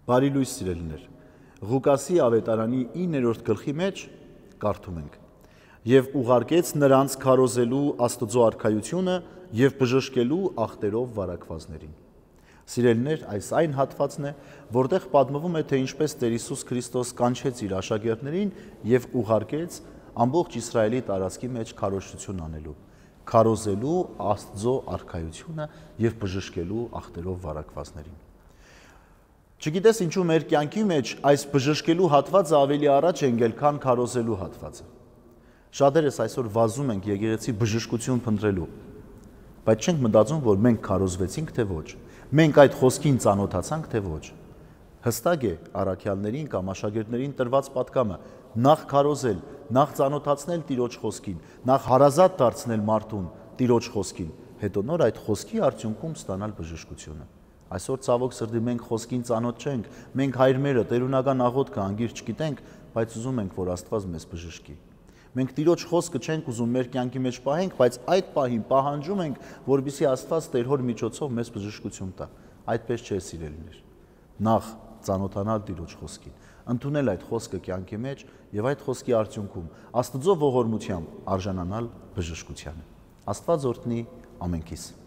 Բարի լույս սիրելիներ, Ղուկասի ավետարանի 9-րդ գլխի մեջ կարդում ենք. «Եվ ուղարկեց նրանց քարոզելու Աստծո արքայությունը և բժշկելու ախտերով վարակվածներին»։ Սիրելիներ, այս այն հատվածն է, որտեղ պատմվում է, թե ինչպես Տեր Հիսուս Քրիստոս կանչեց իր աշակերտներին և ուղարկեց ամբողջ Իսրայելի տարածքի մեջ քարոզություն անելու, քարոզելու Աստծո արքայությունը և բժշկելու ախտերով վարակվածներին։ Չգիտես ինչու մեր կյանքի մեջ այս բժշկելու հատվածը ավելի առաջ է ընկել, քան քարոզելու հատվածը։ Շատերս այսօր վազում ենք եկեղեցի բժշկություն փնտրելու, բայց չենք մտածում, որ մենք քարոզվեցինք, թե ոչ, մենք այդ խոսքին ծանոթացանք, թե ոչ։ Հստակ է առաքյալներին կամ աշակերտներին տրված պատգամը նախ քարոզել, նախ ծանոթացնել Տիրոջ խոսքին, նախ հարազատ դարձնել մարդուն Տիրոջ խոսքին, հետո նոր այդ խոսքի արդյունքում ստանալ բժշկությունը։ Այսօր ցավոք սրտի մենք խոսքին ծանոթ չենք, մենք հայրմերը տերունական աղոթքը անգիր չգիտենք, բայց ուզում ենք, որ Աստված մեզ բժշկի։ Մենք Տիրոջ խոսքը չենք ուզում մեր կյանքի մեջ պահենք, բայց այդ պահին պահանջում ենք, որպեսզի Աստված Տեր Հոր միջոցով մեզ բժշկություն տա։ Այդպես չէ, սիրելիներ։ Նախ ծանոթանալ Տիրոջ խոսքին, ընդունել այդ խոսքը կյանքի մեջ եւ այդ խոսքի արդյունքում Աստծո ողորմությամբ արժանանալ բժշկությանը։ Աստված օրհնի ամենքիս։